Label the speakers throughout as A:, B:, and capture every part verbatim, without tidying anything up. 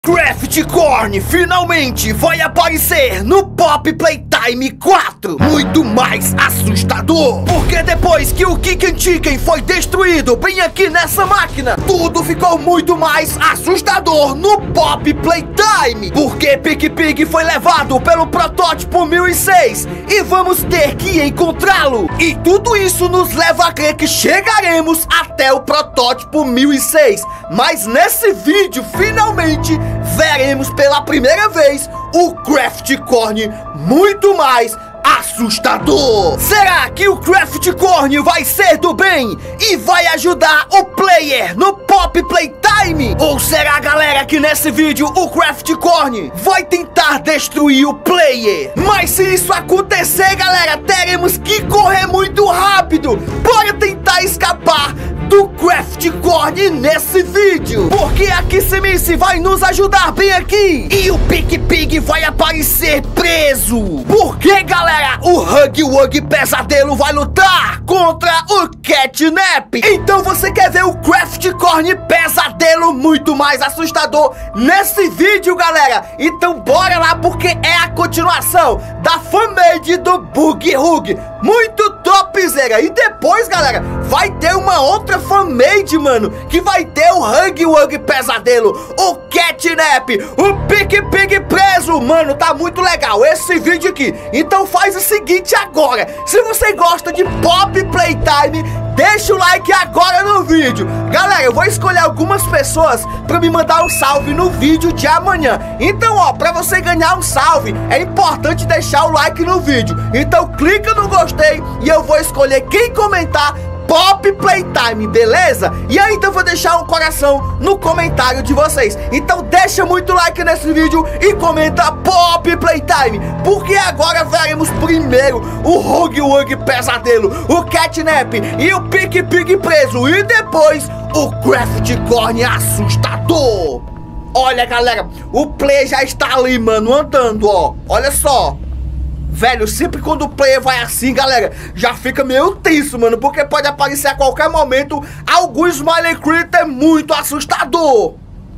A: Craftcorn finalmente vai aparecer no Pop Playtime quatro. Muito mais assustador, porque depois que o Chicken Chicken foi destruído bem aqui nessa máquina, tudo ficou muito mais assustador no Pop Playtime. Porque Pig Pig foi levado pelo protótipo mil e seis e vamos ter que encontrá-lo. E tudo isso nos leva a crer que chegaremos até o protótipo mil e seis. Mas nesse vídeo, finalmente, veremos pela primeira vez o Craftcorn muito mais assustador. Será que o Craftcorn vai ser do bem e vai ajudar o player no Pop Playtime? Ou será, galera, que nesse vídeo o Craftcorn vai tentar destruir o player? Mas se isso acontecer, galera, teremos que correr muito rápido para tentar escapar do Craftcorn nesse vídeo, porque a Kissimiss vai nos ajudar bem aqui e o Pig Pig vai aparecer preso. Porque, galera, o Huggy Wuggy Pesadelo vai lutar contra o Catnap. Então você quer ver o Craftcorn Pesadelo muito mais assustador nesse vídeo, galera? Então bora lá, porque é a continuação da fanmade do Bug Hug. Muito topzera. E depois, galera, vai ter uma outra fanmade, mano, que vai ter o Huggy Wuggy Pesadelo, o Catnap, o Pig Pig preso. Mano, tá muito legal esse vídeo aqui. Então faz o seguinte agora: se você gosta de Pop Playtime, deixa o like agora no vídeo. Galera, eu vou escolher algumas pessoas pra me mandar um salve no vídeo de amanhã. Então, ó, pra você ganhar um salve, é importante deixar o like no vídeo. Então clica no gostei e eu vou escolher quem comentar Pop Playtime, beleza? E ainda vou deixar um coração no comentário de vocês. Então deixa muito like nesse vídeo e comenta Pop Playtime, porque agora veremos primeiro o Huggy Wuggy Pesadelo, o Catnap e o Pig Pig preso, e depois o Craftcorn assustador. Olha, galera, o play já está ali, mano, andando, ó. Olha só. Velho, sempre quando o player vai assim, galera, já fica meio tenso, mano, porque pode aparecer a qualquer momento algum Smiley Critter muito assustador.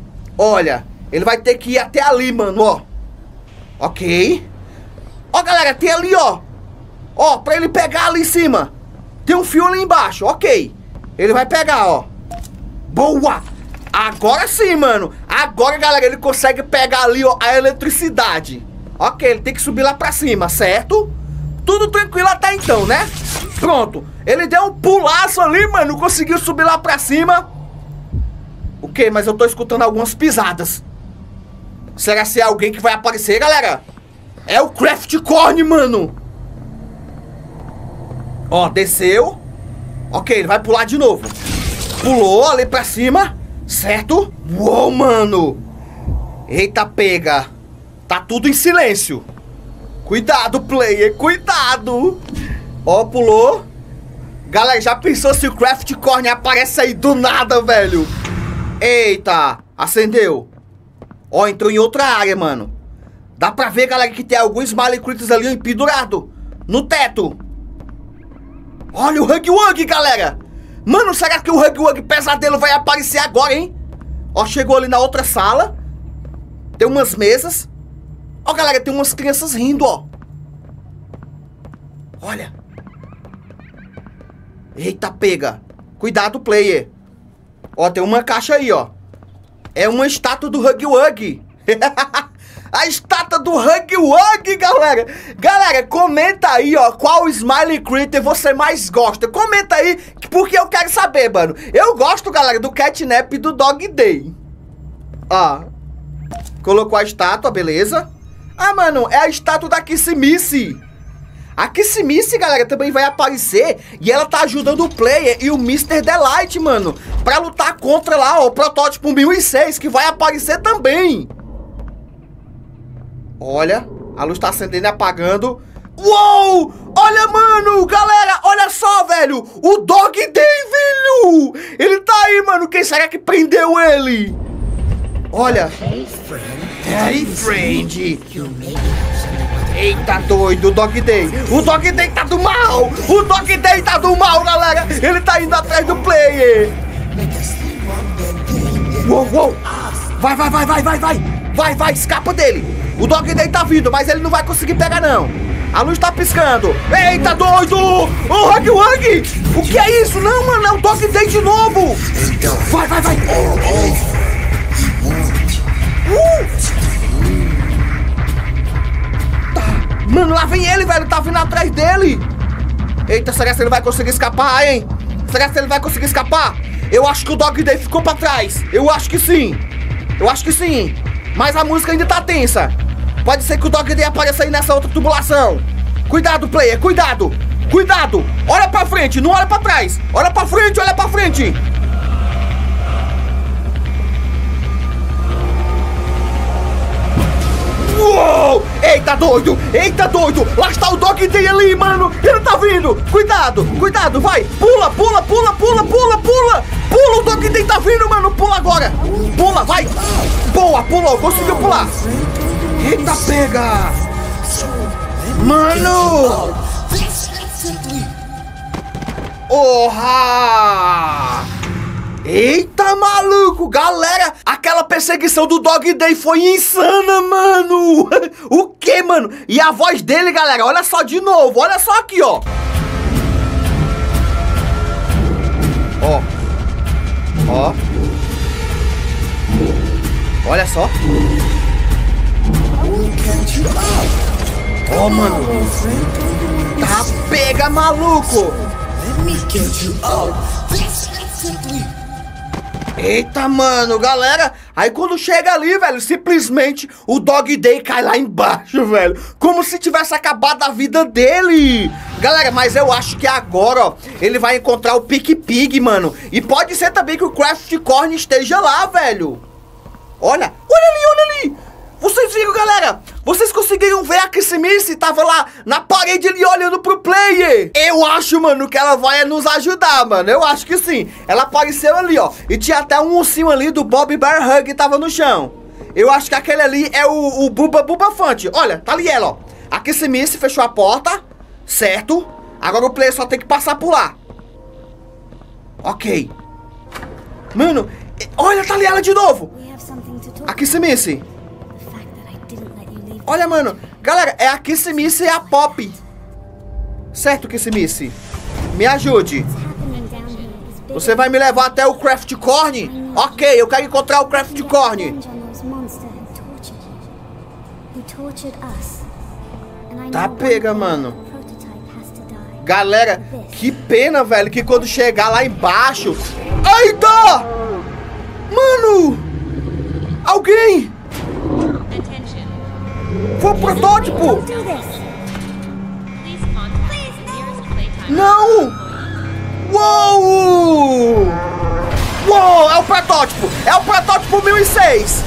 A: Olha, ele vai ter que ir até ali, mano, ó. Ok. Ó, galera, tem ali, ó. Ó, pra ele pegar ali em cima. Tem um fio ali embaixo, ok. Ele vai pegar, ó. Boa. Agora sim, mano. Agora, galera, ele consegue pegar ali, ó, a eletricidade. Ok, ele tem que subir lá pra cima, certo? Tudo tranquilo até então, né? Pronto, ele deu um pulaço ali, mano, conseguiu subir lá pra cima. Ok, mas eu tô escutando algumas pisadas. Será que é alguém que vai aparecer, galera? É o Craftcorn, mano. Ó, desceu. Ok, ele vai pular de novo. Pulou ali pra cima, certo? Uou, mano. Eita, pega. Tá tudo em silêncio. Cuidado, player, cuidado. Ó, pulou. Galera, já pensou se o Craftcorn aparece aí do nada, velho? Eita, acendeu. Ó, entrou em outra área, mano. Dá pra ver, galera, que tem alguns Smiley Critters ali pendurado no teto. Olha o Huggy Wuggy, galera. Mano, será que o Huggy Wuggy Pesadelo vai aparecer agora, hein? Ó, chegou ali na outra sala. Tem umas mesas. Ó, galera, tem umas crianças rindo, ó. Olha. Eita, pega. Cuidado, player. Ó, tem uma caixa aí, ó. É uma estátua do Huggy Wuggy. A estátua do Huggy Wuggy, galera. Galera, comenta aí, ó, qual Smiley Critter você mais gosta. Comenta aí, porque eu quero saber, mano. Eu gosto, galera, do Catnap e do Dog Day. Ó. Colocou a estátua, beleza. Ah, mano, é a estátua da Kissimiss. A Kissimiss, galera, também vai aparecer e ela tá ajudando o player e o mister Delight, mano, pra lutar contra lá, ó, o protótipo mil e seis, que vai aparecer também. Olha, a luz tá acendendo e apagando. Uou! Olha, mano, galera, olha só, velho. O Dog Day, velho. Ele tá aí, mano. Quem será que prendeu ele? Olha. Hey, friend. Eita, doido, o Dog Day. O Dog Day tá do mal. O Dog Day tá do mal, galera. Ele tá indo atrás do player. Uou, uou. Vai, vai, vai, vai, vai, vai. Vai, vai, escapa dele. O Dog Day tá vindo, mas ele não vai conseguir pegar, não. A luz tá piscando. Eita, doido! Ô, oh, Hug Wug! O que é isso? Não, mano, é o Dog Day de novo. Vai, vai, vai. Uh! Tá. Mano, lá vem ele, velho. Tá vindo atrás dele. Eita, será que ele vai conseguir escapar, hein? Será que ele vai conseguir escapar? Eu acho que o Dog Day ficou pra trás. Eu acho que sim. Eu acho que sim. Mas a música ainda tá tensa. Pode ser que o Dog Day apareça aí nessa outra tubulação. Cuidado, player, cuidado. Cuidado. Olha pra frente, não olha pra trás. Olha pra frente, olha pra frente. Uou! Eita, doido! Eita, doido! Lá está o Dog Day ali, mano! Ele tá vindo! Cuidado! Cuidado! Vai! Pula, pula, pula, pula, pula, pula! Pula! O Dog Day tá vindo, mano! Pula agora! Pula, vai! Boa! Pulou! Conseguiu pular! Eita, pega! Mano! Orra! Eita, maluco! Galera, aquela perseguição do Dog Day foi insana, mano! O que, mano? E a voz dele, galera, olha só de novo. Olha só aqui, ó. Ó. Ó. Olha só. Ó, oh, mano. Tá pega, maluco. Eita, mano, galera. Aí quando chega ali, velho, simplesmente o Dog Day cai lá embaixo, velho. Como se tivesse acabado a vida dele. Galera, mas eu acho que agora, ó, ele vai encontrar o Pick Pig, mano. E pode ser também que o Craft Corn esteja lá, velho. Olha, olha ali, olha ali. Vocês viram, galera? Vocês conseguiram ver a Kissimiss? Tava lá na parede ali olhando pro player. Eu acho, mano, que ela vai nos ajudar, mano. Eu acho que sim. Ela apareceu ali, ó. E tinha até um ursinho ali do Bob Bear Hug que tava no chão. Eu acho que aquele ali é o, o Buba Buba Fante. Olha, tá ali ela, ó. A Kissimiss fechou a porta, certo? Agora o player só tem que passar por lá. Ok. Mano, olha, tá ali ela de novo. A Kissimiss. Olha, mano, galera, é a Kissimiss e a Pop. Certo, Kissimiss? Me ajude. Você vai me levar até o Craft Corn? Ok, eu quero encontrar o Craft Corn. Tá pega, mano. Galera, que pena, velho, que quando chegar lá embaixo... Eita! Mano! Alguém! Foi o protótipo! Não! Uou! Uou! É o protótipo! É o protótipo mil e seis!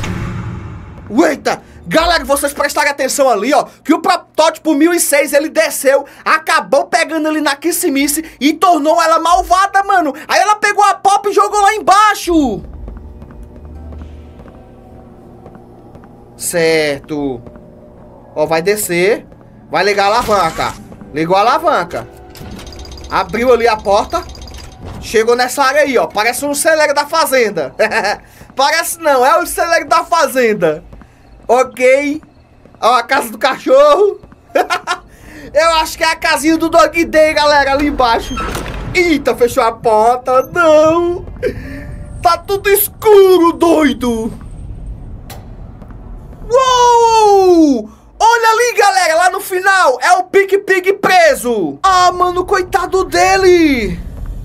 A: Eita! Galera, vocês prestarem atenção ali, ó, que o protótipo mil e seis, ele desceu, acabou pegando ali na Kissimiss e tornou ela malvada, mano. Aí ela pegou a Pop e jogou lá embaixo. Certo. Ó, vai descer, vai ligar a alavanca. Ligou a alavanca. Abriu ali a porta. Chegou nessa área aí, ó. Parece um celeiro da fazenda. Parece não, é o celeiro da fazenda. Ok. Ó, a casa do cachorro. Eu acho que é a casinha do Dog Day, galera, ali embaixo. Eita, fechou a porta. Não. Tá tudo escuro, doido. Uou! Olha ali, galera, lá no final. É o Pick Pig preso. Ah, mano, coitado dele.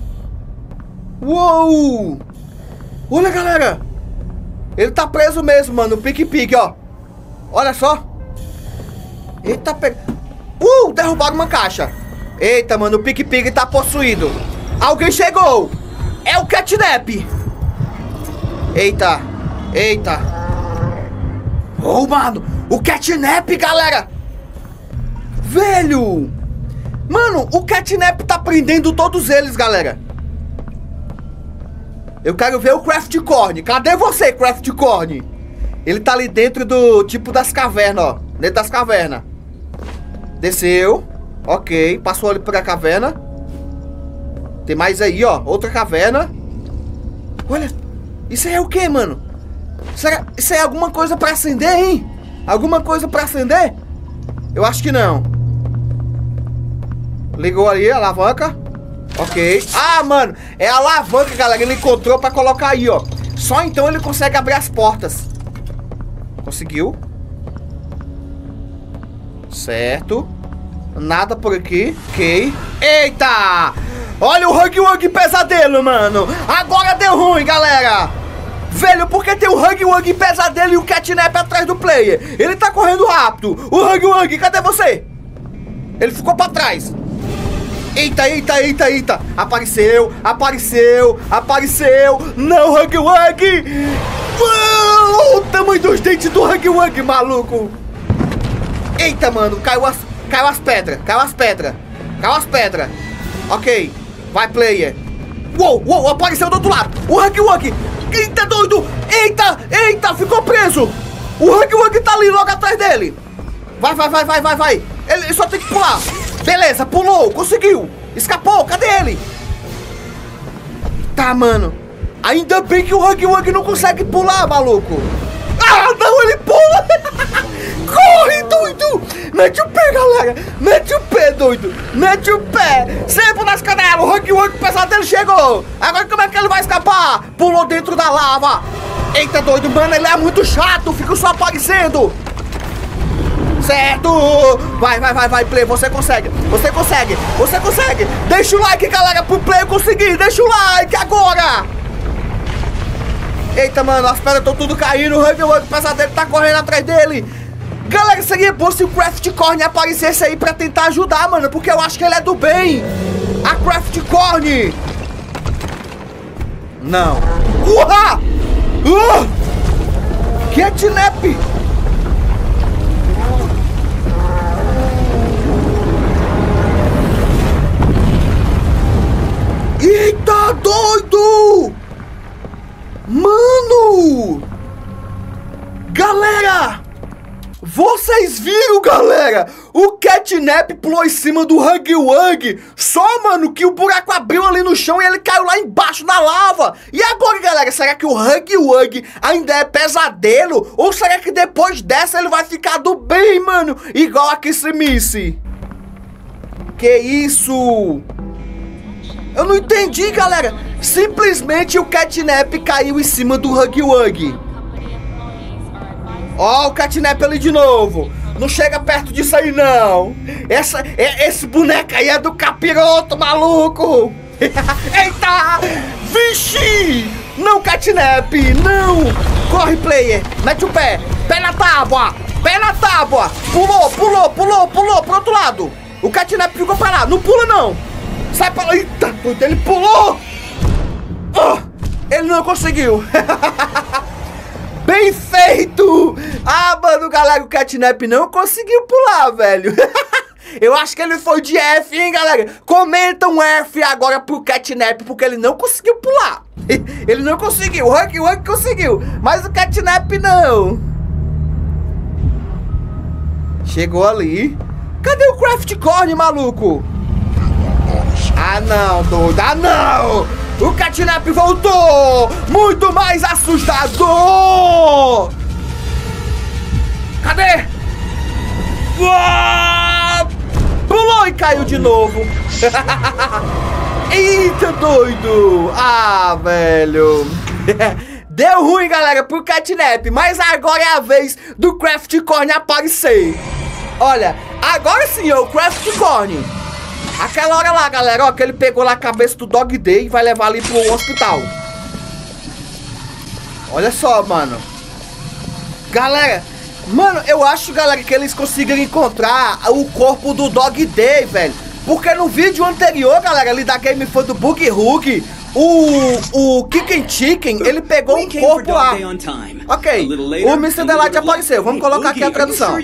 A: Uou! Olha, galera. Ele tá preso mesmo, mano, o Pick Pig, ó. Olha só. Eita, pega... Uh, derrubaram uma caixa. Eita, mano, o Pick Pig tá possuído. Alguém chegou. É o Catnap. Eita. Eita. Oh, mano, o Catnap, galera. Velho. Mano, o Catnap tá prendendo todos eles, galera. Eu quero ver o Craft Corn. Cadê você, Craft Corn? Ele tá ali dentro do tipo das cavernas, ó. Dentro das cavernas. Desceu. Ok, passou ali por a caverna. Tem mais aí, ó. Outra caverna. Olha, isso aí é o que, mano? Será isso é alguma coisa pra acender, hein? Alguma coisa pra acender? Eu acho que não. Ligou ali a alavanca. Ok. Ah, mano, é a alavanca, galera. Ele encontrou pra colocar aí, ó. Só então ele consegue abrir as portas. Conseguiu. Certo. Nada por aqui. Ok. Eita! Olha o Huggy Wuggy pesadelo, mano. Agora deu ruim, galera. Velho, porque tem o Huggy Wuggy pesadelo e o Catnap atrás do player. Ele tá correndo rápido. O Huggy Wuggy, cadê você? Ele ficou pra trás. Eita, eita, eita, eita. Apareceu, apareceu, apareceu. Não, Huggy Wuggy. Uou, o tamanho dos dentes do Huggy Wuggy, maluco. Eita, mano, caiu as, caiu as pedras, caiu as pedras. Caiu as pedras. Ok, vai, player. Uou, uou, apareceu do outro lado. O Huggy Wuggy. Eita, doido. Eita, eita, ficou preso. O Huggy Wuggy tá ali logo atrás dele. Vai, vai, vai, vai, vai, vai. Ele só tem que pular. Beleza, pulou, conseguiu. Escapou, cadê ele? Tá, mano. Ainda bem que o Huggy Wuggy não consegue pular, maluco. Ah, não, ele pula. Corre, doido. Mete o pé, galera. Mete o pé, doido. Mete o pé. Sempre nas canelas. O Huggy Wuggy pesadelo chegou. Agora como é que ele vai escapar? Pulou dentro da lava. Eita, doido, mano, ele é muito chato. Fica só aparecendo. Certo. Vai, vai, vai, vai, Play. Você consegue. Você consegue. Você consegue. Deixa o like, galera, pro Play conseguir. Deixa o like agora. Eita, mano, as pedras estão tudo caindo. O Huggy Wuggy pesadelo tá correndo atrás dele. Galera, seria bom se o Craft Corn aparecesse aí pra tentar ajudar, mano, porque eu acho que ele é do bem. A Craft Corn. Não. Uha! Uh! Catnap. Eita, doido! Mano! Galera! Vocês viram, galera? O Catnap pulou em cima do Huggy Wuggy. Só, mano, que o buraco abriu ali no chão e ele caiu lá embaixo na lava. E agora, galera, será que o Huggy Wuggy ainda é pesadelo? Ou será que depois dessa ele vai ficar do bem, mano? Igual a Kissimisse. Que isso? Eu não entendi, galera. Simplesmente o Catnap caiu em cima do Huggy Wuggy. Ó, o Catnap ali de novo. Não chega perto disso aí, não. Essa, é, esse boneco aí é do capiroto, maluco. Eita! Vixe! Não, Catnap, não! Corre, player. Mete o pé. Pé na tábua. Pé na tábua. Pulou, pulou, pulou, pulou pro outro lado. O Catnap ficou parado. Não pula, não. Sai pra lá. Eita, ele pulou. Oh, ele não conseguiu. Bem feito! Ah, mano, galera, o Catnap não conseguiu pular, velho. Eu acho que ele foi de F, hein, galera? Comenta um F agora pro Catnap, porque ele não conseguiu pular. Ele não conseguiu, o Huggy Wuggy conseguiu, mas o Catnap não. Chegou ali. Cadê o Craft Corn, maluco? Ah, não, doido. Ah, não! O Catnap voltou! Muito mais assustador! Cadê? Uou! Pulou e caiu de novo! Eita, doido! Ah, velho! Deu ruim, galera, pro Catnap, mas agora é a vez do Craft Corn aparecer! Olha, agora sim é o Craft Corn! Aquela hora lá, galera, ó, que ele pegou lá a cabeça do Dog Day e vai levar ali pro hospital. Olha só, mano. Galera, mano, eu acho, galera, que eles conseguiram encontrar o corpo do Dog Day, velho. Porque no vídeo anterior, galera, ali da Game Fun do Boogie Hook, o, o Kicken Chicken, ele pegou um corpo lá. Ok, o mister Delight apareceu. Vamos colocar aqui a tradução.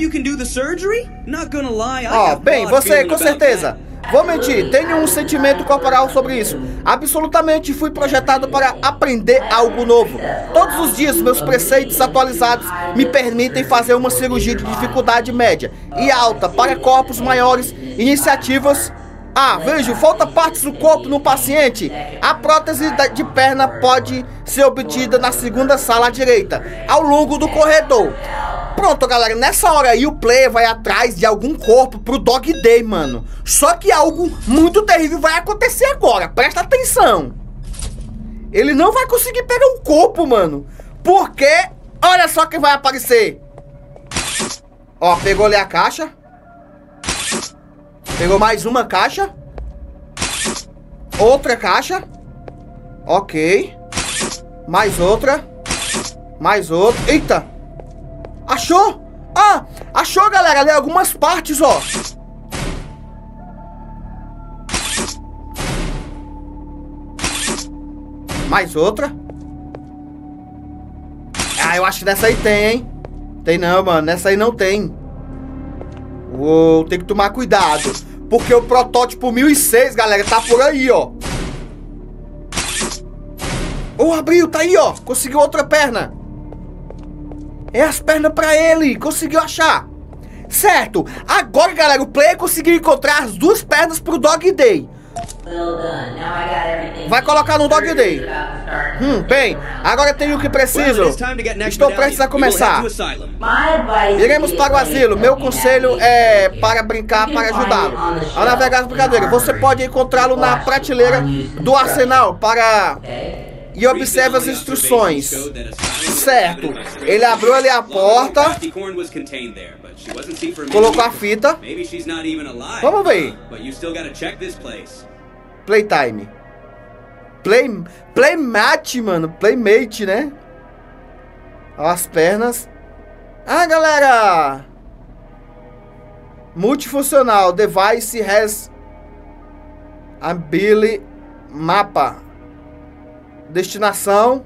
A: Ó, bem, você, com certeza. Vou mentir, tenho um sentimento corporal sobre isso. Absolutamente fui projetado para aprender algo novo. Todos os dias meus preceitos atualizados me permitem fazer uma cirurgia de dificuldade média e alta para corpos maiores, iniciativas Ah, vejo, falta partes do corpo no paciente. A prótese de perna pode ser obtida na segunda sala à direita, ao longo do corredor. Pronto, galera, nessa hora aí o player vai atrás de algum corpo pro Dog Day, mano. Só que algo muito terrível vai acontecer agora, presta atenção. Ele não vai conseguir pegar um corpo, mano, porque olha só quem vai aparecer. Ó, pegou ali a caixa. Pegou mais uma caixa. Outra caixa. Ok. Mais outra. Mais outra. Eita. Achou? Ah, achou, galera, ali algumas partes, ó. Mais outra. Ah, eu acho que nessa aí tem, hein? Tem não, mano. Nessa aí não tem. Uou, tem que tomar cuidado. Porque o protótipo mil e seis, galera, tá por aí, ó. Oh, abriu, tá aí, ó. Conseguiu outra perna. É as pernas pra ele. Conseguiu achar. Certo. Agora, galera, o player conseguiu encontrar as duas pernas pro Dog Day. Vai colocar no Dog Day. Hum, bem, agora tenho o que preciso. Estou prestes a começar. Iremos para o asilo. Meu conselho é para brincar, para ajudá-lo a navegar as brincadeiras. Você pode encontrá-lo na prateleira do arsenal para... E observe as instruções. Certo. Ele abriu ali a porta. Colocou a fita. Vamos ver. Playtime. Play, playmate, mano. Playmate, né? As pernas. Ah, galera. Multifuncional. Device has ability mapa. Destinação.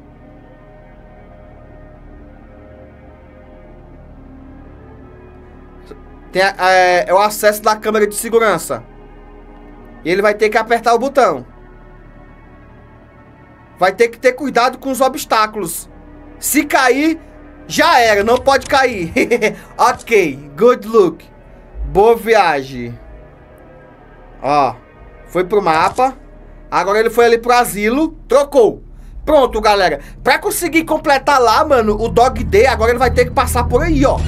A: Tem a, é, é o acesso da câmera de segurança. E ele vai ter que apertar o botão. Vai ter que ter cuidado com os obstáculos. Se cair, já era, não pode cair. Ok, good look. Boa viagem. Ó, foi pro mapa. Agora ele foi ali pro asilo. Trocou. Pronto, galera. Pra conseguir completar lá, mano, o Dog Day, agora ele vai ter que passar por aí, ó.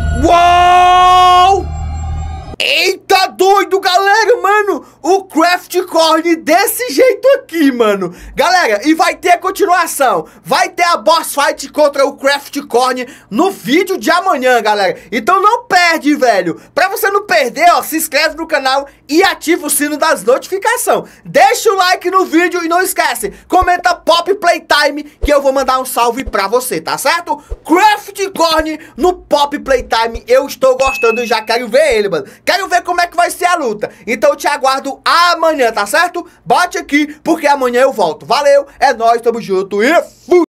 A: Uou! Eita, doido, galera, mano. O Craft Corn desse jeito aqui, mano. Galera, e vai ter a continuação. Vai ter a boss fight contra o Craft Corn no vídeo de amanhã, galera. Então não perde, velho. Pra você não perder, ó, se inscreve no canal e ativa o sino das notificações. Deixa o like no vídeo e não esquece, comenta Pop Playtime que eu vou mandar um salve pra você, tá certo? Craft Corn no Pop Playtime. Eu estou gostando e já quero ver ele, mano. Quero ver como é que vai ser a luta. Então eu te aguardo amanhã, tá certo? Bate aqui, porque amanhã eu volto. Valeu, é nóis, tamo junto e fui!